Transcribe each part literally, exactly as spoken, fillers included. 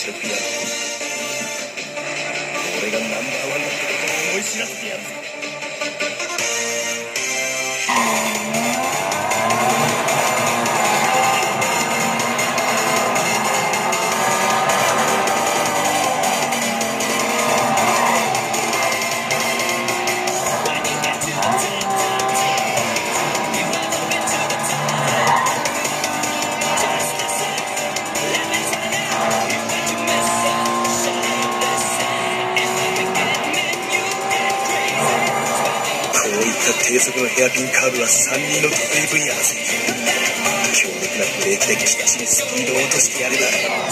や俺がナンバーワンだってことを思い知らせてやるぞ。低速のヘアピンカーブはさんにんの得意分野だぜ。強力なブレーキでキッチにスピードを落としてやれば。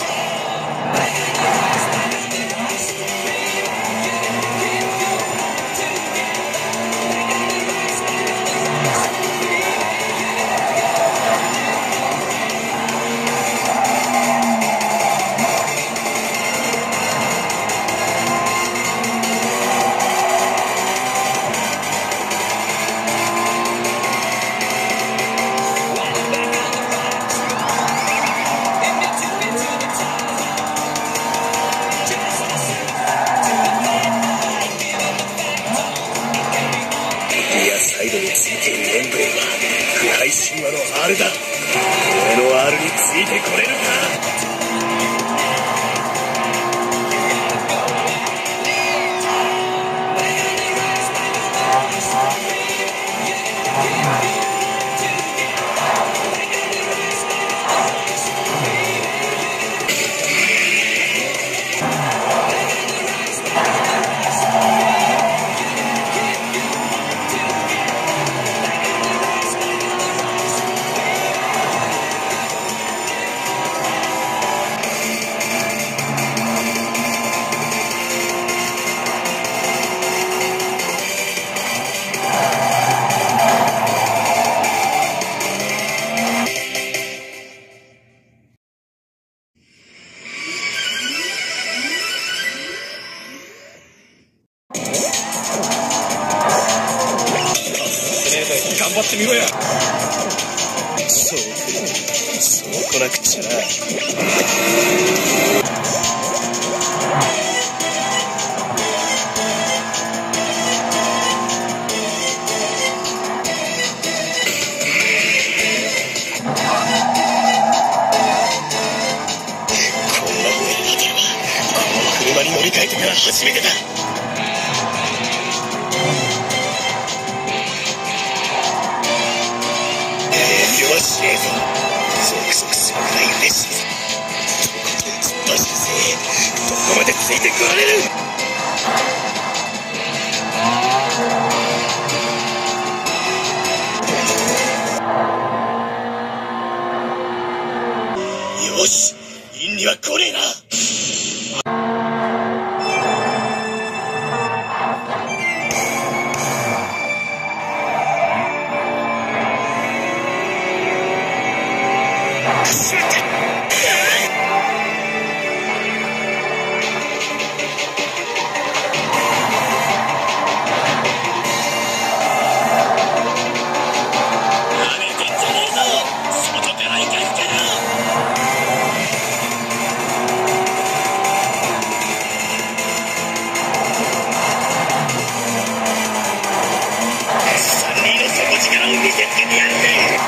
サイドについているエンブレムは腐敗神話の R だ。俺の R についてこれるか。頑張ってみろや。そうそう来なくちゃな。こんな風になったのはこの車に乗り換えてから初めてだ。よしええぞ。ゾクゾクするくらい嬉しいぞ。とことん突っ走るぜ。どこまでついてこられる。よし、インには来ねえな。しまった。さんにんの底力を見せつけてやるぜ。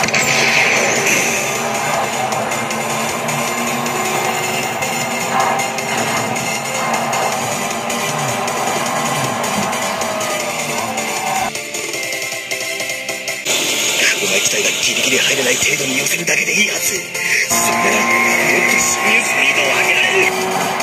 車機体がギリギリ入れない程度に寄せるだけでいいはず。それならもっと進入スピードを上げられる。